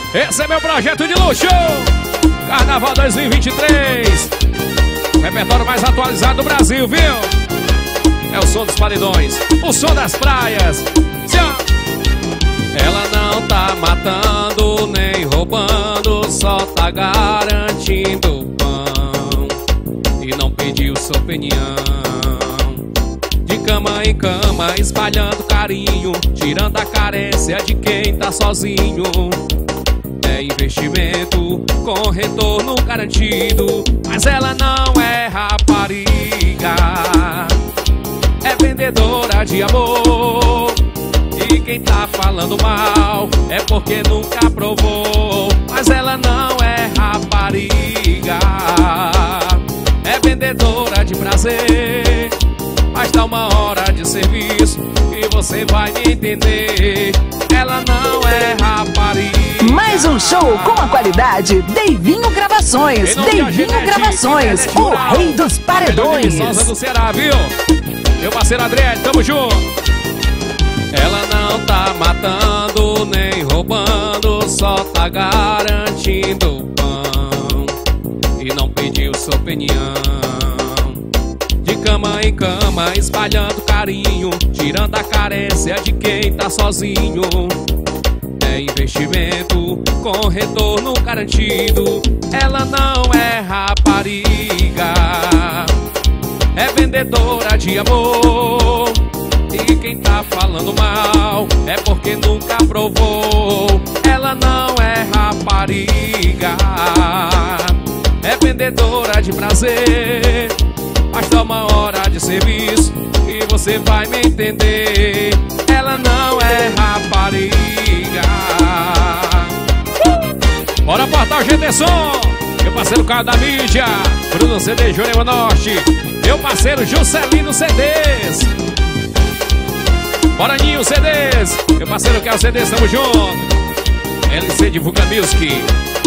Esse é meu projeto de luxo. Carnaval 2023. O repertório mais atualizado do Brasil, viu? É o som dos paredões, o som das praias. Ela não tá matando nem roubando, só tá garantindo o pão e não pediu sua opinião. De cama em cama, espalhando carinho, tirando a carência de quem tá sozinho. É investimento com retorno garantido, mas ela não é rapariga, é vendedora de amor. E quem tá falando mal é porque nunca provou, mas ela não é rapariga, é vendedora de prazer. Mas dá uma hora de serviço e você vai me entender. Ela não é rapariga. Mais um show com a qualidade Deivinho Gravações. Deivinho Gravações, o rei dos paredões. Souza do Ceará, viu? Meu parceiro Adriano, tamo junto. Ela não tá matando nem roubando, só tá garantindo o pão e não pediu sua opinião. De cama em cama, espalhando carinho, tirando a carência de quem tá sozinho. É investimento com retorno garantido. Ela não é rapariga, é vendedora de amor. E quem tá falando mal é porque nunca provou. Ela não é rapariga, é vendedora de prazer. Mas dá uma hora de serviço e você vai me entender. Ela não é rapariga. Bora portar o GT Som. Meu parceiro Carlos da Mídia, Bruno CD, Jurema Norte. Meu parceiro Juscelino CDs. Bora Ninho CDs. Meu parceiro Kel CDs, tamo junto. LC Divulga Music.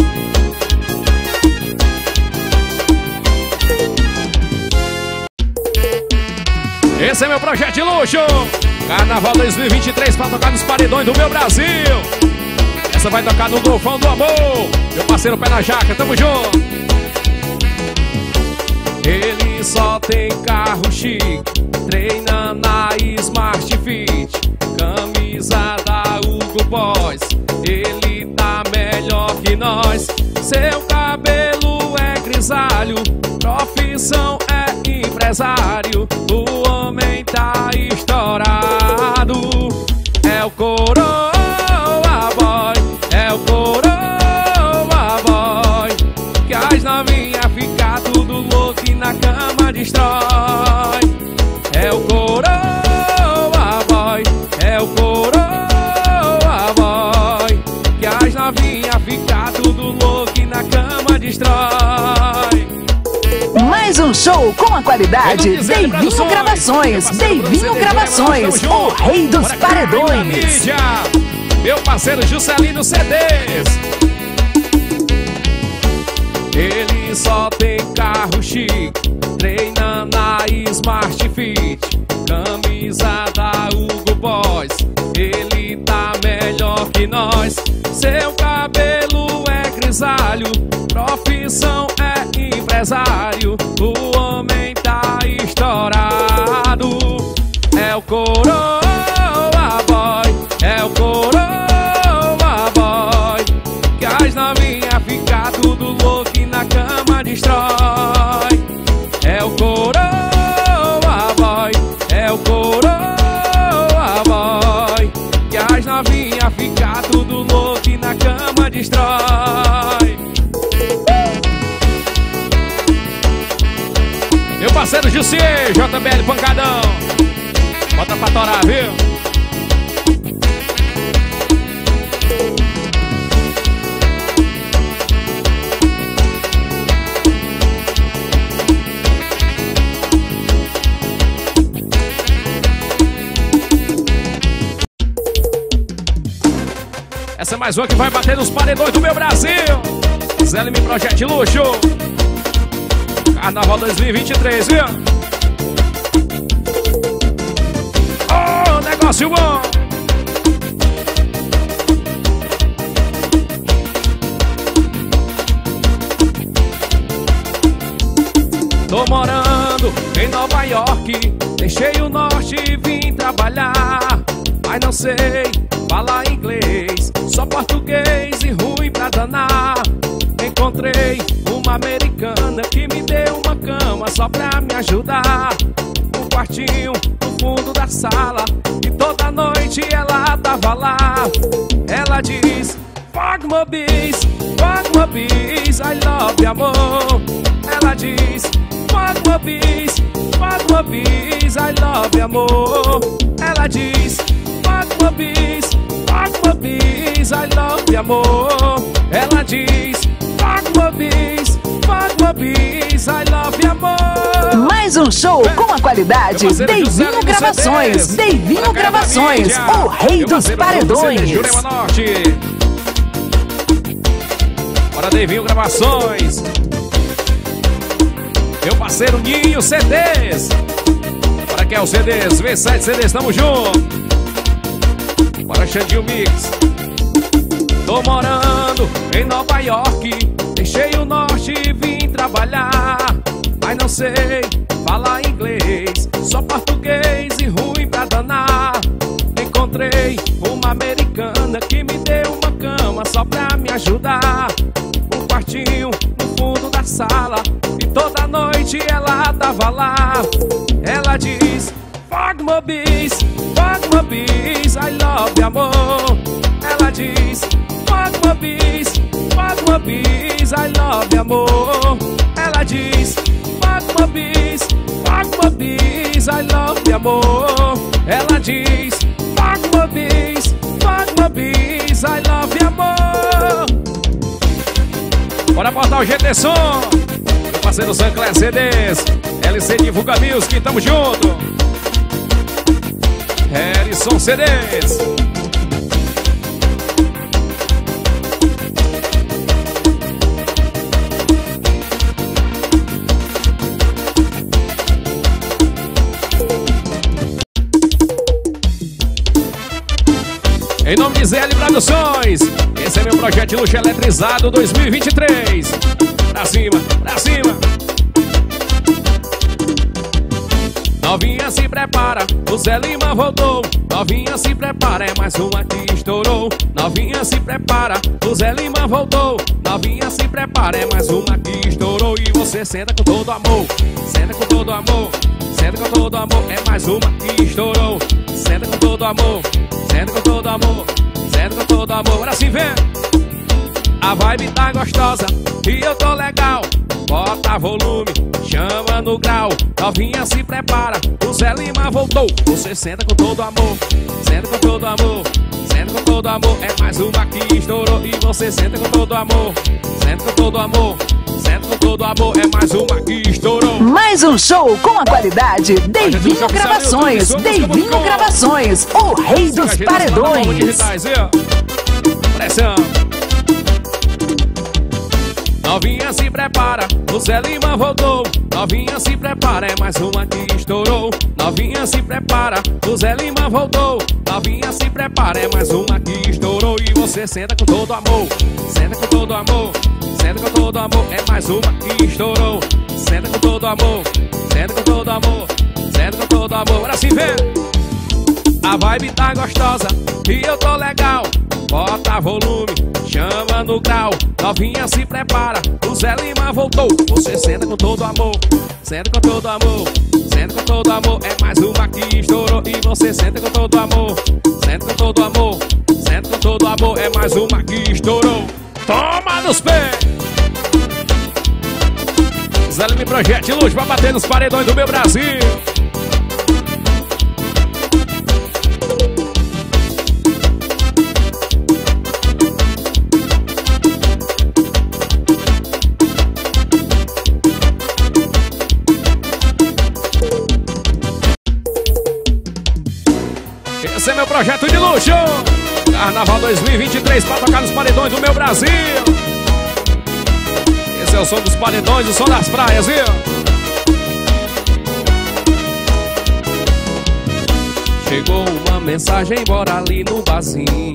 Esse é meu projeto de luxo. Carnaval 2023 pra tocar nos paredões do meu Brasil. Essa vai tocar no Golfão do Amor. Meu parceiro Pé na Jaca, tamo junto. Ele só tem carro chique, treina na Smart Fit, camisa da Hugo Boss. Ele tá melhor que nós. Seu cabelo é grisalho, profissão é empresário. O homem tá estourado. É o Coroa Boy, é o Coroa Boy, que as novinhas fica tudo louco e na cama destrói. É o Coroa Boy, é o Coroa Boy, que as novinhas fica tudo louco e na cama destrói. Mais um show com a qualidade Deivinho Gravações. Deivinho Gravações, o rei dos paredões. Meu parceiro Juscelino CDs. Ele só tem carro chique, treina na Smart Fit, camisa da Hugo Boss. Ele tá melhor que nós. Seu cabelo é grisalho, profissão é empresário. O homem tá estourado. É o Coroa Boy, é o Coroa Boy, que as novinhas fica tudo louco e na cama destrói. É o Coroa Boy, é o Coroa Boy, que as novinhas fica tudo louco e na cama destrói. Meu parceiro Jussier, JBL Pancadão. Bota pra torar, viu? Essa é mais uma que vai bater nos paredões do meu Brasil. Zé Lime Projeto de Luxo. Carnaval 2023, viu? Oh, negócio bom. York, deixei o norte e vim trabalhar. Mas não sei falar inglês, só português e ruim pra danar. Encontrei uma americana que me deu uma cama só pra me ajudar. Um quartinho no fundo da sala e toda noite ela tava lá. Ela diz: fuck my bees, I love you, amor. Ela diz: fuck my bees, I love you, amor. Ela diz: fuck my bees, I love you, amor. Ela diz: fuck my bees, I love you, amor. Mais um show com a qualidade Deivinho Gravações. Deivinho Gravações, o rei dos paredões. Bora, Deivinho Gravações. Meu parceiro Ninho CDs. Bora, que é o CDs, V7 CDs, tamo junto. Bora, Xandinho Mix. Tô morando em Nova York, deixei o norte e vim trabalhar. Mas não sei falar inglês, só português e ruim pra danar. Encontrei uma americana que me deu uma cama só pra me ajudar. Um quartinho no fundo da sala e toda noite ela tava lá. Ela diz: fuck my bees, I love you, amor. Ela diz: fuck my bees, I love you, amor. Ela diz: fuck my bees, I love you, amor. Ela diz: fuck my bees, I love you, amor. Bora botar o GT Som. Meu parceiro Sancler CDs, LC Divulga Music, tamo junto. Harrison CDs. Em nome de ZL Produções, esse é meu projeto de luxo eletrizado 2023. Pra cima, pra cima. Novinha se prepara, o Zé Lima voltou. Novinha se prepara, é mais uma que estourou. Novinha se prepara, o Zé Lima voltou. Novinha se prepara, é mais uma que estourou. E você senta com todo amor, senta com todo amor, senta com todo amor, é mais uma que estourou. Senta com todo amor, senta com todo amor, senta com todo amor. Agora sim, vem. A vibe tá gostosa e eu tô legal. Bota volume, chama no grau. Novinha se prepara, o Zé Lima voltou. Você senta com todo amor, senta com todo amor, senta com todo amor, é mais uma que estourou. E você senta com todo amor, senta com todo amor, senta com todo amor, é mais uma que estourou. Mais um show com a qualidade Deivinho Gravações. Deivinho Gravações, o rei dos paredões. Pressão. Novinha se prepara, o Zé Lima voltou. Novinha se prepara, é mais uma que estourou. Novinha se prepara, o Zé Lima voltou. Novinha se prepara, é mais uma que estourou. E você senta com todo amor, senta com todo amor, senta com todo amor, é mais uma que estourou. Senta com todo amor, senta com todo amor, senta com todo amor. Agora sim, vem. A vibe tá gostosa e eu tô legal. Bota volume, chama no grau. Novinha se prepara, o Zé Lima voltou. Você senta com todo amor, senta com todo amor, senta com todo amor, é mais uma que estourou. E você senta com todo amor, senta com todo amor, senta com todo amor, é mais uma que estourou. Toma nos pés. Zé Lima Projeto de Luz pra bater nos paredões do meu Brasil. Esse é meu projeto de luxo. Carnaval 2023 pra tocar nos paredões do meu Brasil. Esse é o som dos paredões, o som das praias, viu? Chegou uma mensagem, bora ali no barzinho.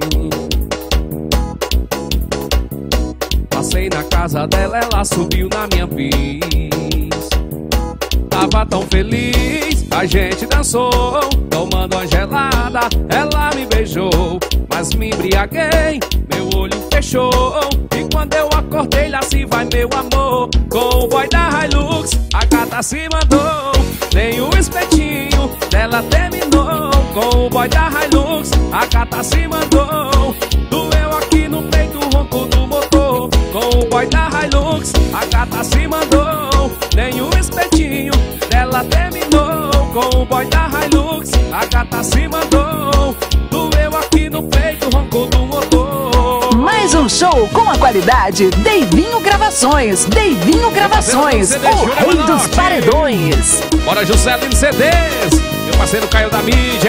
Passei na casa dela, ela subiu na minha bis. Tava tão feliz, a gente dançou, tomando uma gelada, ela me beijou, mas me embriaguei, meu olho fechou. E quando eu acordei, lá se vai meu amor, com o boy da Hilux, a gata se mandou. Nem o espetinho dela terminou, com o boy da Hilux, a gata se mandou. Doeu aqui no peito o ronco do motor, com o boy da Hilux, a gata se mandou. Nem o espetinho dela terminou, com o boy da Hilux, a gata se mandou. Doeu aqui no peito o ronco do motor. Mais um show com a qualidade Deivinho Gravações. Deivinho Gravações, o rei dos paredões. Bora Juscelino CDs, meu parceiro Caio da mídia.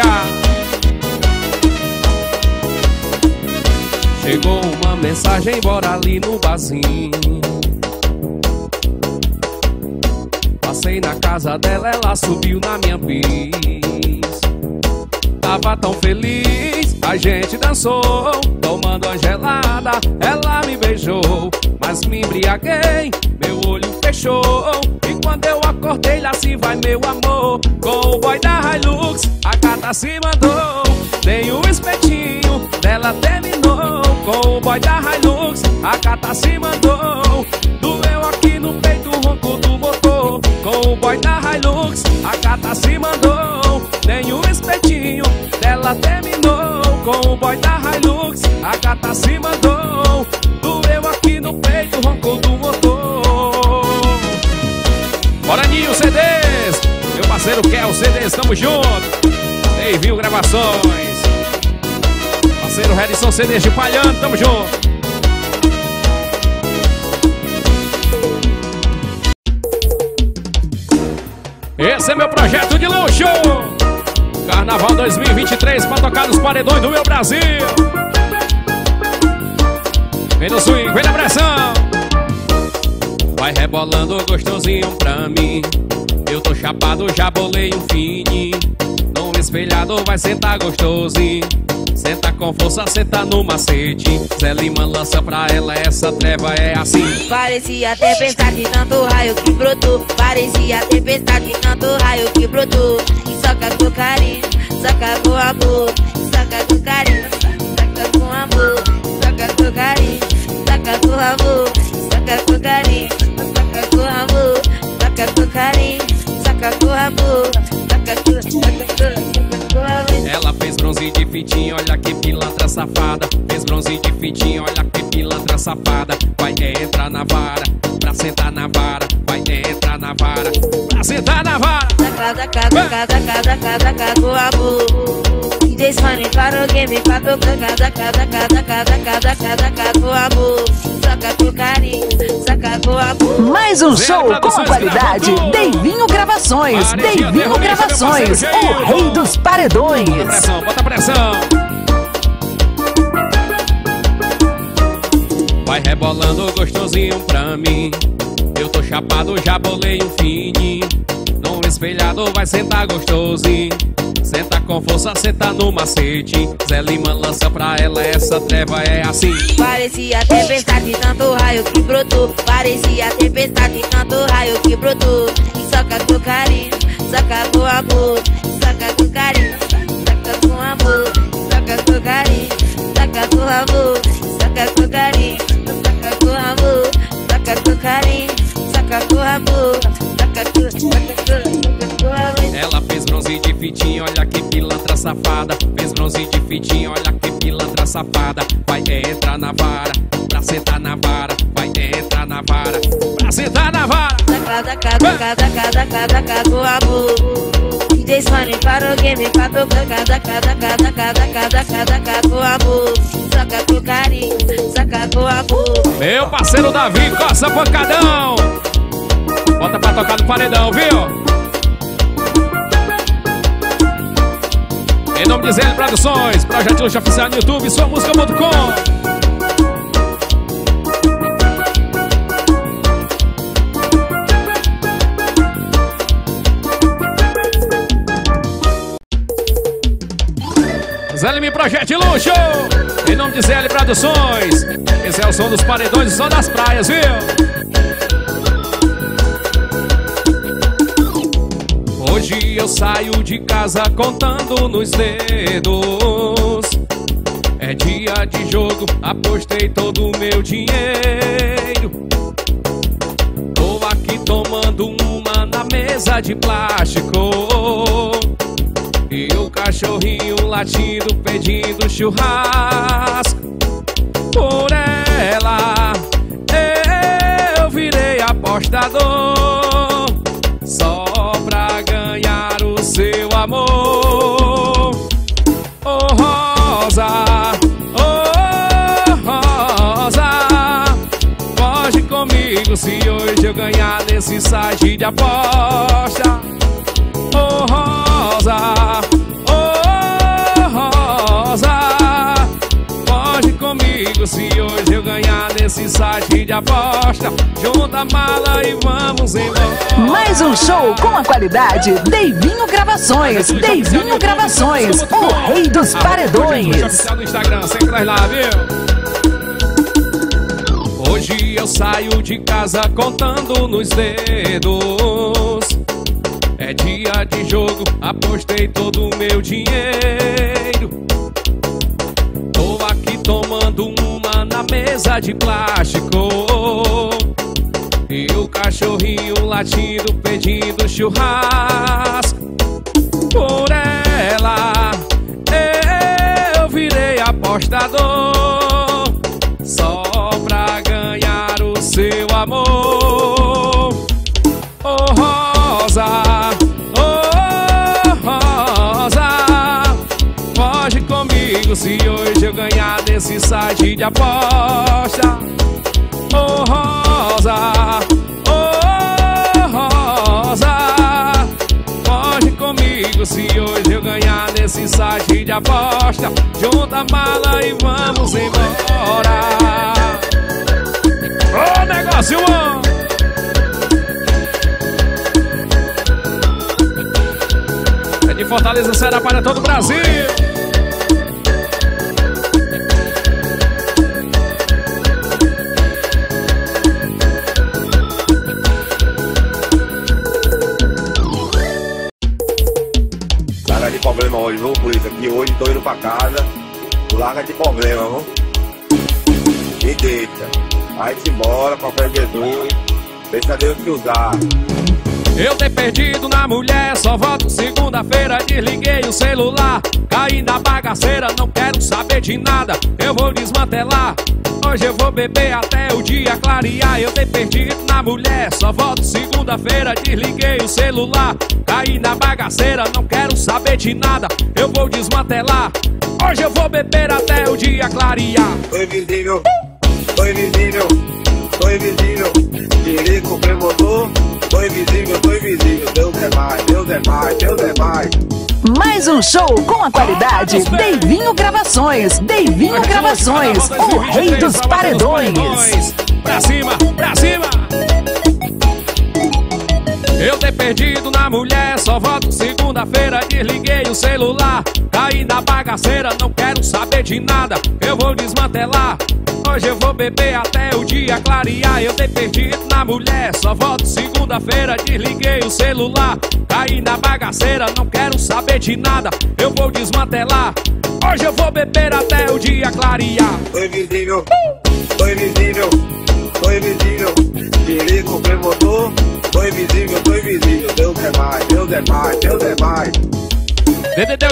Chegou uma mensagem, bora ali no barzinho. Passei na casa dela, ela subiu na minha bis. Tava tão feliz, a gente dançou, tomando uma gelada, ela me beijou, mas me embriaguei, meu olho fechou. E quando eu acordei, lá se vai meu amor, com o boy da Hilux, a gata se mandou. Nem o espetinho dela terminou, com o boy da Hilux, a gata se mandou. Doeu aqui no peito o ronco do motor, com o boy da Hilux, a gata se mandou. Nem o espetinho dela terminou, com o boy da Hilux, a gata se mandou. Doeu aqui no peito o ronco do motor. Bora Ninho CDs, meu parceiro Kel CDs, tamo junto. Deivinho Gravações, parceiro Redson CDs de Palhano, tamo junto. Esse é meu projeto de luxo, Carnaval 2023, pra tocar nos paredões do meu Brasil. Vem no swing, vem na pressão. Vai rebolando gostosinho pra mim, eu tô chapado, já bolei um fini. No espelhado vai sentar gostosinho, senta com força, senta no macete. Zé Lima lança pra ela, essa treva é assim. Parecia tempestade, tanto raio que brotou. Parecia tempestade, tanto raio que brotou. E soca com carinho, soca com amor, soca com carinho, soca com amor, soca com carinho, soca com amor, soca com carinho, soca com amor, soca com carinho, soca com amor, soca com amor. Ela fez bronze de fitinha, olha que pilantra safada. Fez bronze de fitinha, olha que pilantra safada. Vai entrar na vara, pra sentar na vara. Vai entrar na vara, pra sentar na vara. Saca com amor. E desfane para o game, pra tocar. Saca com amor. Saca com carinho, saca com amor. Mais um show com qualidade Deivinho Gravações. Deivinho Gravações, o rei dos paredões. Bota pressão, bota pressão. Vai rebolando gostosinho pra mim, eu tô chapado, já bolei um fini. No espelhado vai sentar gostosinho, senta com força, senta no macete. Zé Lima lança pra ela, essa treva é assim. Parecia tempestade, tanto raio que brotou. Parecia tempestade, tanto raio que brotou. E soca com carinho, soca com amor, soca com carinho, soca com amor, soca com carinho, soca com amor, soca com carinho, soca com amor, soca com carinho, soca com amor, soca com amor. Ela fez bronze de fitinha, olha que pilantra safada. Fez bronze de fitinha, olha que pilantra safada. Vai entrar na vara, pra sentar na vara. Vai entrar na vara, pra sentar na vara. Saca com amor. E desfane para o game, pra tocar. Saca com amor. Saca com carinho, saca com amor. Meu parceiro Davi, coça pancadão. Bota pra tocar no paredão, viu? Em nome de Zé Produções, Projeto Luxo Oficial no YouTube, suamusica.com. Zé Lima Projeto Luxo, em nome de Zé Produções. Esse é o som dos paredões e o som das praias, viu? Hoje Hoje eu saio de casa contando nos dedos. É dia de jogo, apostei todo o meu dinheiro. Tô aqui tomando uma na mesa de plástico, e o cachorrinho latindo pedindo churrasco. Por ela eu virei apostador, só pra ganhar o seu amor. Oh Rosa, oh Rosa, foge comigo se hoje eu ganhar nesse site de aposta. Oh Rosa, oh Rosa, foge comigo se hoje eu ganhar nesse site de aposta. Junta a mala e vamos embora. Mais um show com a qualidade Deivinho Gravações. Deivinho Gravações, o rei dos paredões. Oficial no Instagram, segue nós lá, viu? Hoje eu saio de casa contando nos dedos. É dia de jogo, apostei todo o meu dinheiro. Tô aqui tomando uma na mesa de plástico, e o cachorrinho latindo pedindo churrasco. Por ela eu virei apostador, só pra ganhar o seu amor. Oh Rosa, oh Rosa, foge comigo se hoje eu ganhar nesse site de aposta. Oh Rosa, oh Rosa, foge comigo se hoje eu ganhar nesse site de aposta. Junta a mala e vamos embora. Ô negócio bom! É de Fortaleza, Ceará para todo o Brasil. Larga de problema hoje, viu, por isso aqui hoje tô indo pra casa. Larga de problema, viu? E deixa. Vai-se embora, papai Jesus. Deixa Deus te usar. Eu ter perdido na mulher, só volto segunda-feira. Desliguei o celular, caí na bagaceira. Não quero saber de nada, eu vou desmantelar. Hoje eu vou beber até o dia clarear. Eu ter perdido na mulher, só volto segunda-feira. Desliguei o celular, caí na bagaceira. Não quero saber de nada, eu vou desmantelar. Hoje eu vou beber até o dia clarear. Tô invisível, tô invisível, tô invisível. Tirico, premotor. Tô invisível, tô invisível. Deus é mais, Deus é mais, Deus é mais. Mais um show com a qualidade Deivinho Gravações. Deivinho Gravações, o rei dos paredões. Pra cima, pra cima. Eu ter perdido na mulher, só volto segunda-feira. Desliguei o celular, caí na bagaceira. Não quero saber de nada, eu vou desmantelar. Hoje eu vou beber até o dia clarear. Eu ter perdido na mulher, só volto segunda-feira. Desliguei o celular, caí na bagaceira. Não quero saber de nada, eu vou desmantelar. Hoje eu vou beber até o dia clarear. Tô invisível, tô invisível, tô invisível. Tirico, premotor. Tô invisível, tô invisível. Deus é mais, Deus é mais, Deus é mais. DDD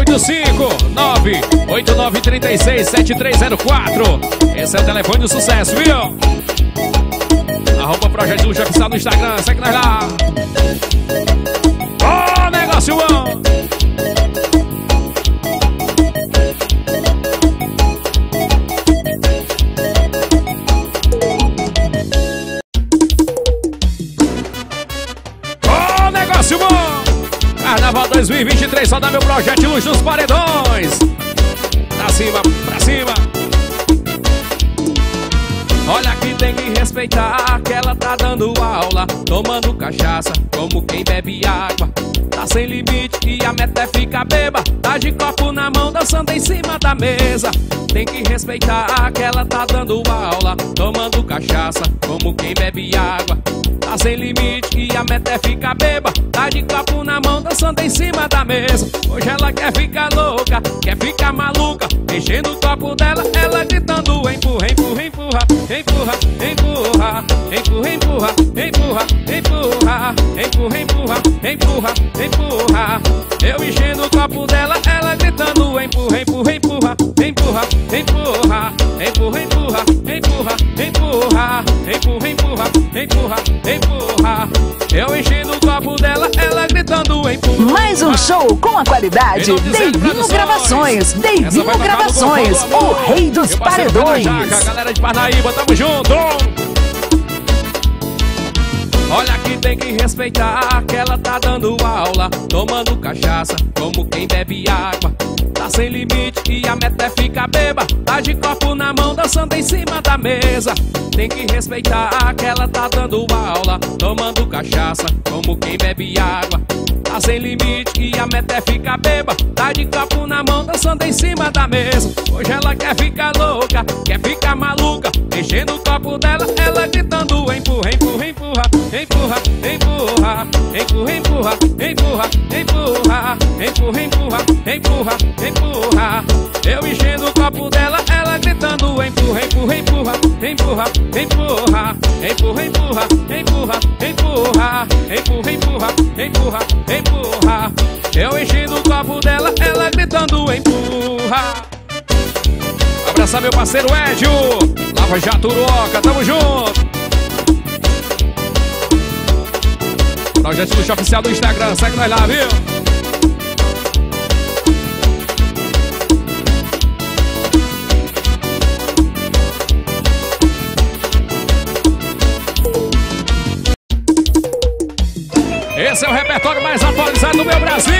85-989367304. Esse é o telefone do sucesso, viu? @ Projeto Luxo Oficial no Instagram, segue nós lá. Ó, negócio bom! Ó, negócio bom! Carnaval 2023, só dá meu projeto Luz dos Paredões. Pra cima, pra cima. Olha que tem que respeitar que ela tá dando aula, tomando cachaça como quem bebe água. Tá sem limite e a meta é ficar beba, tá de copo na mão dançando em cima da mesa. Tem que respeitar que ela tá dando aula, tomando cachaça como quem bebe água. Tá sem limite e a meta é ficar beba, tá de copo na mão dançando em cima da mesa. Hoje ela quer ficar louca, quer ficar maluca, enchendo o copo dela, ela gritando empurra, empurra, empurra, empurra, empurra, empurra, empurra, empurra, empurra, empurra, empurra, empurra, empurra. Eu enchendo o copo dela, ela gritando empurra, empurra, empurra, empurra, empurra, empurra, empurra, empurra, empurra, empurra, empurra, empurra, empurra. Eu enchendo o copo dela, ela gritando empurra. Mais um show com a qualidade Deivinho Gravações. Deivinho Gravações, o rei dos paredões. Galera de Parnaíba, tamo junto. Olha que tem que respeitar que ela tá dando aula, tomando cachaça como quem bebe água. Tá sem limite e a meta é ficar beba, tá de copo na mão dançando em cima da mesa. Tem que respeitar que ela tá dando aula, tomando cachaça como quem bebe água. Tá sem limite e a meta é ficar beba, tá de copo na mão dançando em cima da mesa. Hoje ela quer ficar louca, quer ficar maluca, enchendo o copo dela, ela gritando empurra, empurra, empurra, empurra, empurra, empurra, empurra, empurra, empurra, empurra, empurra, empurra, empurra. Eu enchendo o copo dela, ela gritando empurra, empurra, empurra, empurra, empurra, empurra, empurra, empurra, empurra, empurra, empurra, empurra, empurra. Eu enchendo o copo dela, ela gritando empurra. Abraçar meu parceiro Edio, Lava Jato Uruoca, tamo junto. Projeto Luxo Oficial do Instagram, segue nós lá, viu? Esse é o repertório mais atualizado do meu Brasil.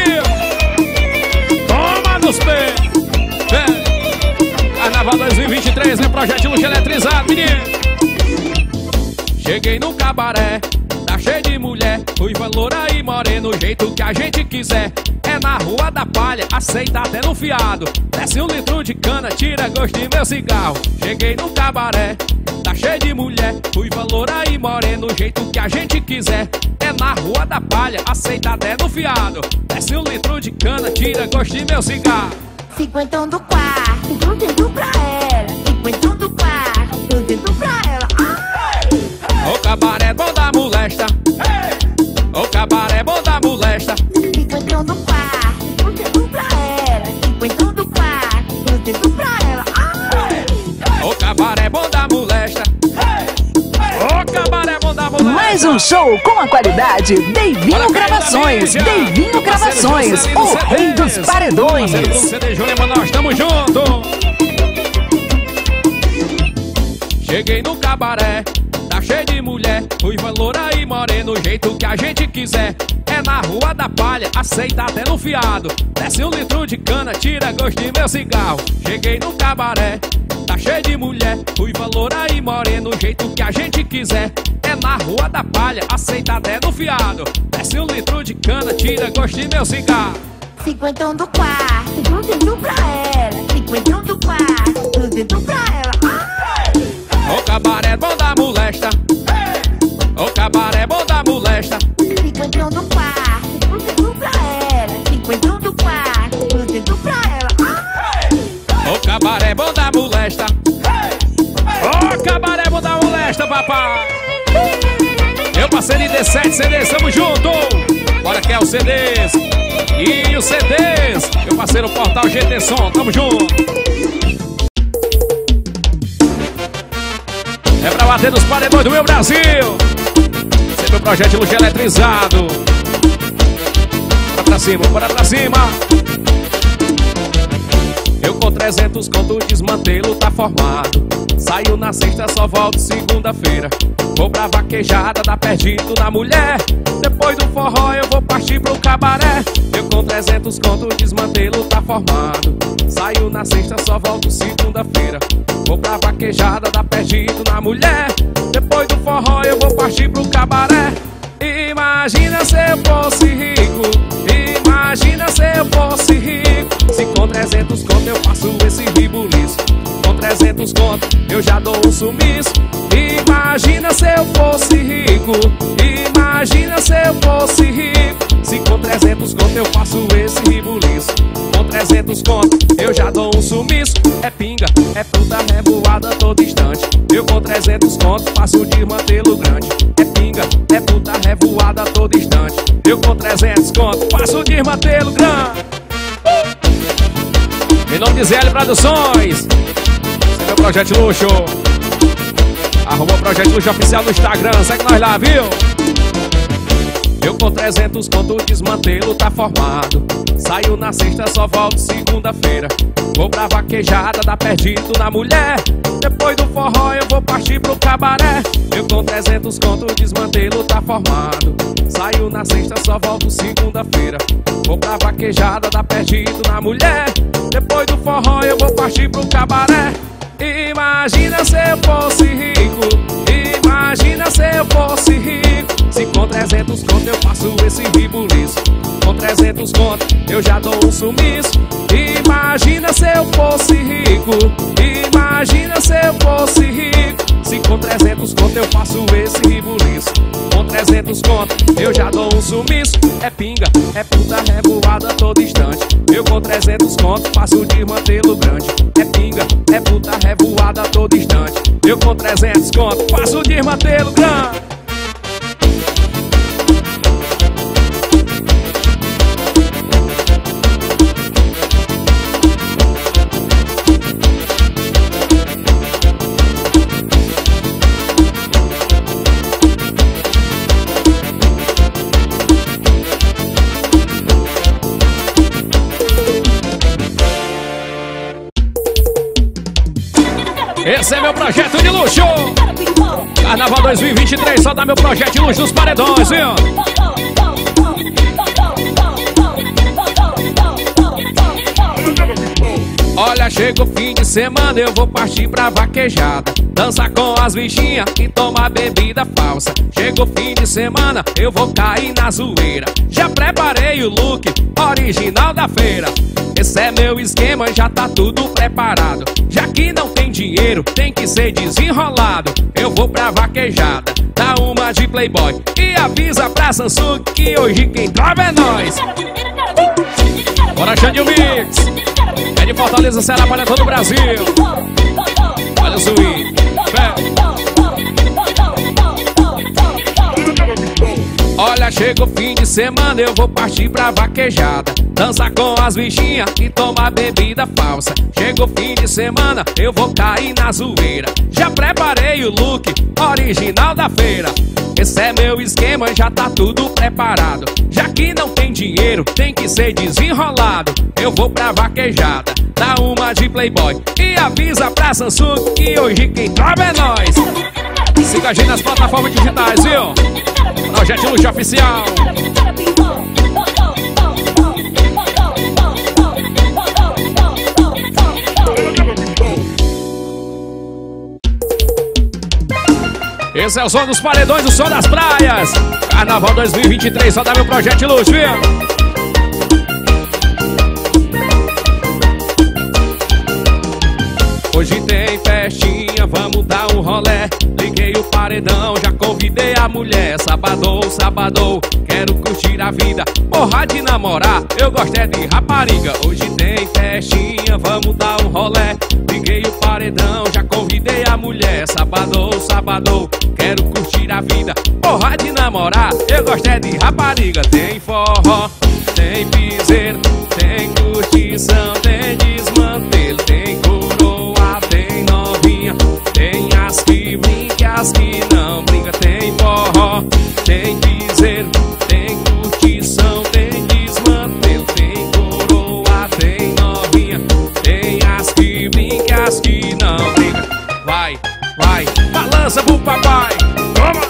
Toma nos pés. Carnaval 2023, meu projeto Luxo eletrizado, menino. Cheguei no cabaré, tá cheio de mulher, ruiva, loura e moreno, o jeito que a gente quiser. É na Rua da Palha, aceita até no fiado. Desce 1 litro de cana, tira gosto de meu cigarro. Cheguei no cabaré, tá cheio de mulher, ruiva, loura e moreno, o jeito que a gente quiser. É na Rua da Palha, aceita até no fiado. Desce 1 litro de cana, tira gosto de meu cigarro. 50 do quarto, tudo pra ela. 50 do quarto, tudo pra ela. O cabaré bom da molesta, o cabaré bom da molesta. 50 do quarto, tudo pra ela. 50 do quarto, tudo pra ela. O cabaré bom da molesta, o cabaré bom da molesta. Mais um show com a qualidade Deivinho Gravações. Deivinho Gravações, o rei dos paredões. CD Júnior, nós estamos juntos. Cheguei no cabaré, tá cheio de mulher, ruiva, loura e moreno, o jeito que a gente quiser. É na Rua da Palha, aceita até no fiado. Desce 1 litro de cana, tira gosto de meu cigarro. Cheguei no cabaré, tá cheio de mulher, ruiva, loura e moreno, o jeito que a gente quiser. É na Rua da Palha, aceita até no fiado. Desce 1 litro de cana, tira gosto de meu cigarro. 50 do quarto, tudo pra ela. 50 do quarto, tudo pra ela. O cabaré bom da molesta, o cabaré bom da molesta. 50 do quarto, tudo pra ela. 50 do quarto, tudo pra ela. O cabaré bom da molesta, o cabaré bom da molesta, papai. Meu parceiro ID7 CDs, tamo junto. Bora que é o CDs e os CDs. Meu parceiro Portal GT Som, tamo junto. É pra bater nos paredões do meu Brasil. Esse é meu projeto Luxo eletrizado. Bora pra cima, bora pra cima. Eu 300 conto, desmantelo tá formado. Saio na sexta, só volto segunda-feira. Vou pra vaquejada, dá perdido na mulher. Depois do forró eu vou partir pro cabaré. Eu com 300 conto, desmantelo tá formado. Saio na sexta, só volto segunda-feira. Vou pra vaquejada, dá perdido na mulher. Depois do forró eu vou partir pro cabaré. Imagina se eu fosse rico, imagina se eu fosse rico. Se com 300 conto eu faço esse ribuliço, com 300 conto eu já dou um sumiço. Imagina se eu fosse rico, imagina se eu fosse rico. Se com 300 conto eu faço esse ribuliço, com 300 conto eu já dou um sumiço. É pinga, é puta revoada todo instante. Eu com 300 conto faço desmantelo grande. É pinga, é puta revoada todo instante. Eu com 300 conto faço desmantelo grande. Em nome de ZL Produções, esse é meu Projeto Luxo. Arroba Projeto Luxo Oficial no Instagram, segue nós lá, viu? Eu com 300 conto, desmantelo tá formado. Saio na sexta, só volto segunda-feira. Vou pra vaquejada, dá perdido na mulher. Depois do forró eu vou partir pro cabaré. Eu com 300 conto, desmantelo tá formado. Saio na sexta, só volto segunda-feira. Vou pra vaquejada, dá perdido na mulher. Depois do forró eu vou partir pro cabaré. Imagina se eu fosse rico, imagina se eu fosse rico. Se com 300 conto eu faço esse ribuliço, com 300 conto eu já dou um sumiço. Imagina se eu fosse rico, imagina se eu fosse rico. Se com 300 conto eu faço esse ribuliço, com 300 conto eu já dou um sumiço. É pinga, é puta revoada todo instante. Eu com 300 conto faço desmantelo grande. É pinga, é puta revoada todo instante. Eu com 300 conto faço desmantelo grande. Esse é meu projeto de luxo. Carnaval 2023, só dá meu projeto de luxo nos paredões, viu? Olha, chega o fim de semana, eu vou partir pra vaquejada, dançar com as bichinhas e tomar bebida falsa. Chega o fim de semana, eu vou cair na zoeira. Já preparei o look original da feira. Esse é meu esquema, já tá tudo preparado. Já que não tem dinheiro, tem que ser desenrolado. Eu vou pra vaquejada, dá uma de playboy e avisa pra Samsung que hoje quem trava é nós. Bora, Xande Mix. É de Fortaleza, Ceará, para todo o Brasil. Olha o swing. Olha, chega o fim de semana, eu vou partir pra vaquejada, dançar com as bichinhas e tomar bebida falsa. Chega o fim de semana, eu vou cair na zoeira. Já preparei o look original da feira. Esse é meu esquema, já tá tudo preparado. Já que não tem dinheiro, tem que ser desenrolado. Eu vou pra vaquejada, dá uma de playboy e avisa pra Samsung que hoje quem trava é nós. Siga a gente nas plataformas digitais, viu? Projeto Luxo Oficial. Esse é o som dos paredões, o som das praias. Carnaval 2023, só dá meu projeto Luxo, viu? Hoje tem festinha, vamos dar um rolé. Liguei o paredão, já convidei a mulher. Sabadão, sabadão, quero curtir a vida. Porra de namorar, eu gosto é de rapariga. Hoje tem festinha, vamos dar um rolé. Liguei o paredão, já convidei a mulher. Sabadão, sabadão, quero curtir a vida. Porra de namorar, eu gosto é de rapariga. Tem forró, tem piseiro, tem curtição, tem desmantelo, tem coroa, tem novinha, tem as que brinca e as que não brinca. Tem forró, tem piseiro, tem curtição, tem desmantelo, tem coroa, tem novinha, tem as que Vai, balança pro papai. Toma!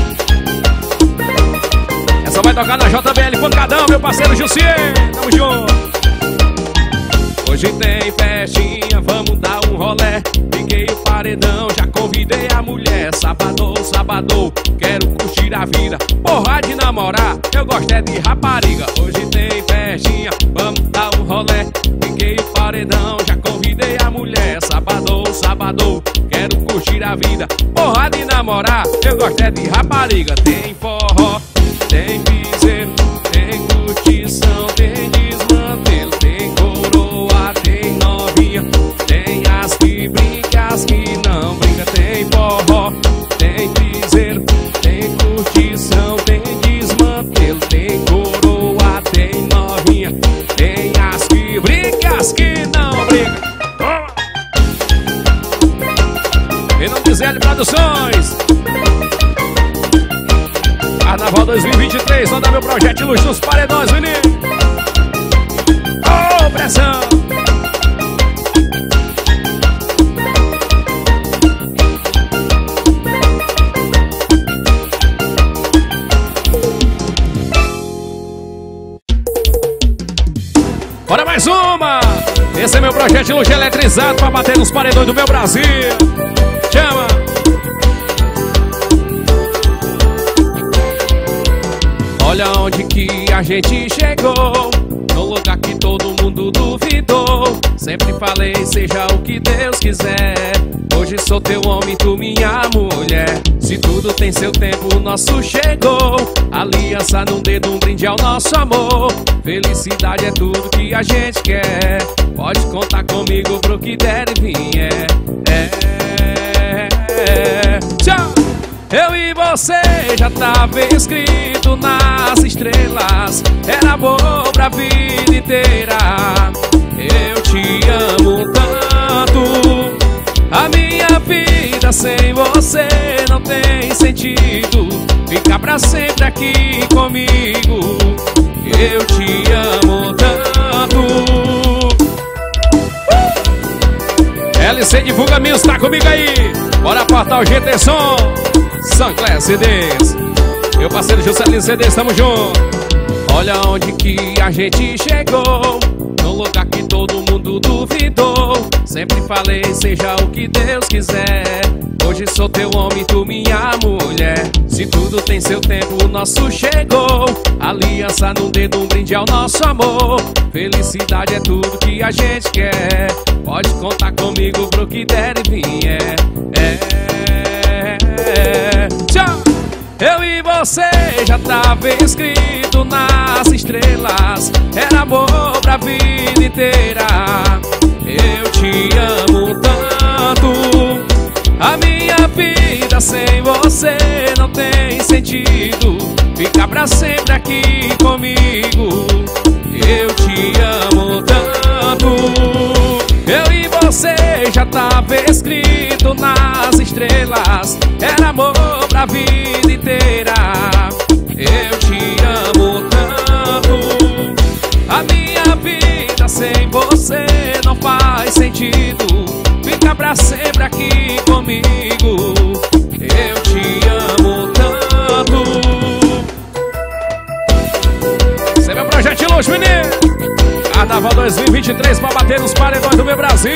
Essa vai tocar na JBL Pancadão, meu parceiro Jussier. Tamo junto. Hoje tem festinha, vamos dar um rolé. Liguei o paredão, já convidei a mulher. Sabadão, sabadão, quero curtir a vida. Porra de namorar, eu gosto é de rapariga. Hoje tem festinha, vamos dar um rolé. Liguei o paredão, já convidei a mulher. Sabadão, sabadão, quero curtir a vida. Porra de namorar, eu gosto é de rapariga. Tem forró, tem piseiro, tem curtição, tem desmantelo, tem coroa, tem novinha, tem as que brinca, as que não brinca. Tem forró, tem piseiro, tem curtição, tem desmantelo, tem coroa, tem novinha, tem as que brinca, as que não brinca. Toma! Em nome de Zé de Produções, Carnaval 2023, manda meu projeto de luz nos paredões, menino. Oh, pressão! Bora mais uma! Esse é meu projeto de luz eletrizado pra bater nos paredões do meu Brasil. Chama! Olha onde que a gente chegou, no lugar que todo mundo duvidou. Sempre falei, seja o que Deus quiser. Hoje sou teu homem, tu minha mulher. Se tudo tem seu tempo, o nosso chegou. Aliança num dedo, um brinde ao nosso amor. Felicidade é tudo que a gente quer. Pode contar comigo pro que der e vier. Tchau! Eu e você já tava escrito nas estrelas. Era bom pra vida inteira. Eu te amo tanto. A minha vida sem você não tem sentido. Fica pra sempre aqui comigo. Eu te amo tanto. LC Divulga Mills, tá comigo aí. Bora portar o GT Som. Sancler CDs, meu parceiro Juscelino CDs, tamo junto. Olha onde que a gente chegou, no lugar que todo mundo duvidou. Sempre falei, seja o que Deus quiser. Hoje sou teu homem, tu minha mulher. Se tudo tem seu tempo, o nosso chegou. Aliança num dedo, um brinde ao nosso amor. Felicidade é tudo que a gente quer. Pode contar comigo pro que der e vier. Tchau! Eu e você já tava escrito nas estrelas. Era amor pra vida inteira. Eu te amo tanto. A minha vida sem você não tem sentido. Fica pra sempre aqui comigo. Eu te amo tanto. Eu e você já tava escrito nas estrelas. Era amor pra vida inteira. Eu te amo tanto. A minha vida sem você não faz sentido. Fica pra sempre aqui comigo. Eu te amo tanto. Esse é meu projeto de luz, menino. Carnaval 2023 pra bater nos paredões do meu Brasil.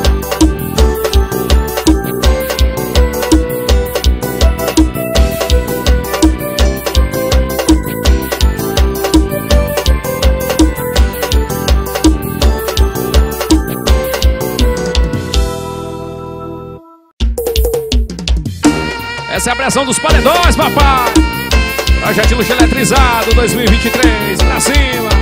Essa é a pressão dos paredões, papai. Projeto de luxo eletrizado 2023, pra cima.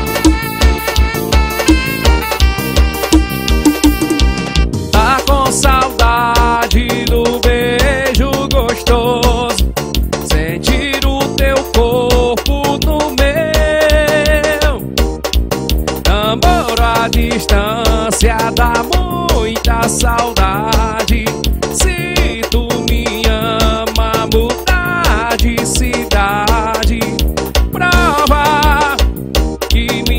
Tá com saudade do beijo gostoso, sentir o teu corpo no meu. Namoro à distância dá muita saudade. Se tu me ama, mudar de cidade. Prova que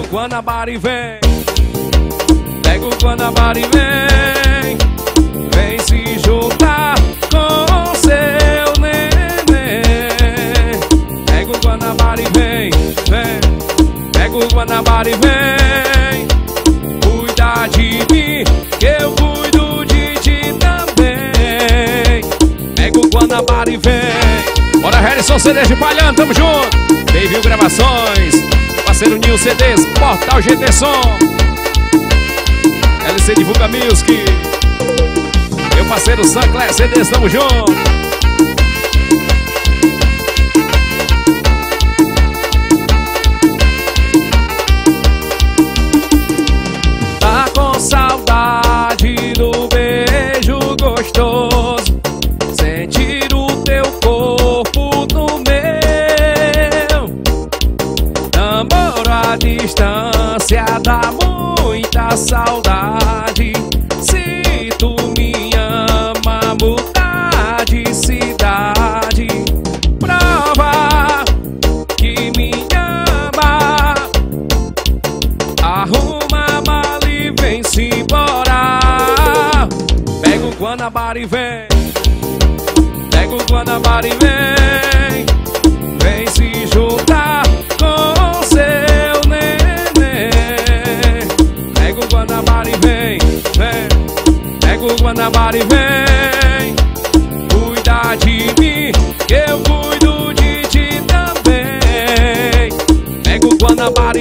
Guanabara e vem. Pega o Guanabara e vem. Vem se juntar com seu neném. Pega o Guanabara e vem, vem. Pega o Guanabara e vem. Cuida de mim, que eu cuido de ti também. Pega o Guanabara e vem. Bora, Harrison CDs de Palhano, tamo junto. Bem-vindo Gravações, parceiro Nil CDs, Portal GT Som, LC Divulga Music, meu parceiro Sancler CDs, tamo junto. Tá com saudade do beijo gostoso, sentir o teu corpo no meu. Namoro à distância dá muita saudade. Se tu me ama, mudar de cidade. Prova que me ama. Arruma a mala e vem-se embora. Pega o Guanabara e vem. Pega o Guanabara e vem. Vem se juntar com seu neném. Pega o Guanabara e vem, vem. Pega o Guanabara e vem. Cuida de mim, que eu cuido de ti também. Pega o Guanabara